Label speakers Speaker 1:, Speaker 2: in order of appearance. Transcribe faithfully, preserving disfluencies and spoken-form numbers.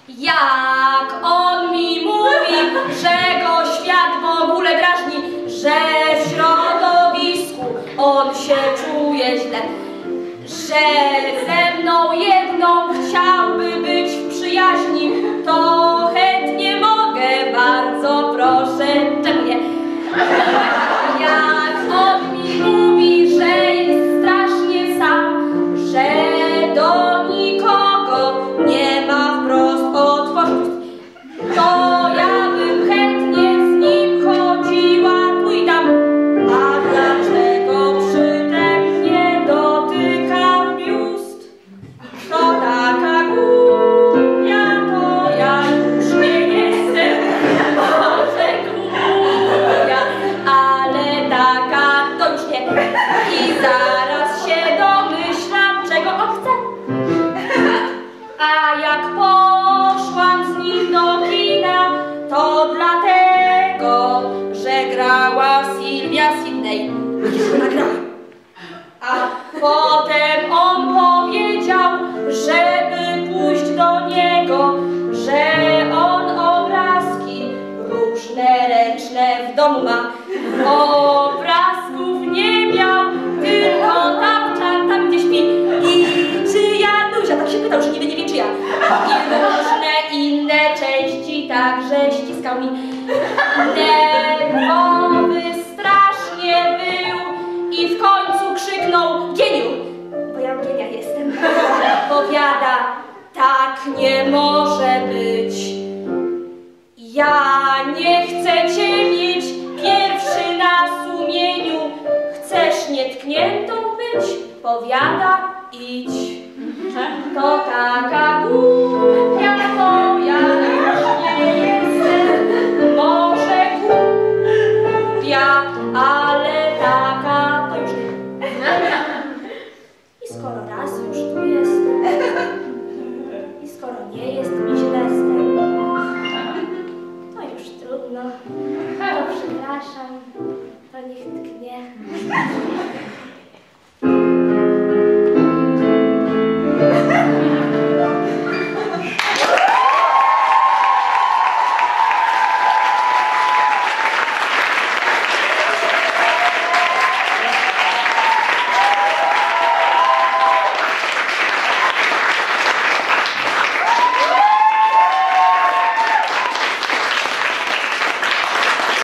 Speaker 1: Jak on mi mówi, że go świat w ogóle drażni, że w środowisku on się czuje źle, że ze mną jedną chciałby być w przyjaźni, to chętnie mogę, bardzo proszę, czemu nie? Jak on mi mówi, że jest strasznie sam, że do nikogo nie ma wprost otworzyć, to ja bym chętnie z nim chodziła tu i tam. A dlaczego przytem nie dotyka biust? To taka głupia, to ja już nie jestem, może głupia, ale taka to już nie. I zaraz się domyślam, czego on chce. A jak poszłam z nim do kina, to dlatego, że grała Sylwia Sydney. Gdzież ona grała? A potem on powiedział, żeby pójść do niego, że on obrazki różne ręczne w domu ma. Obrazków nie miał, tylko tam, tam gdzie śpi. I czyja Duzia, tak się pytał, że niby nie wie czyja. I różne inne części także ściskał mi. Nerwowy strasznie był i w końcu krzyknął: Gieniu, bo ja Gienia jestem. Powiada: tak nie może być. Ja nie chcę cię mieć pierwszy na sumieniu. Chcesz nietkniętą być? Powiada: idź. To taka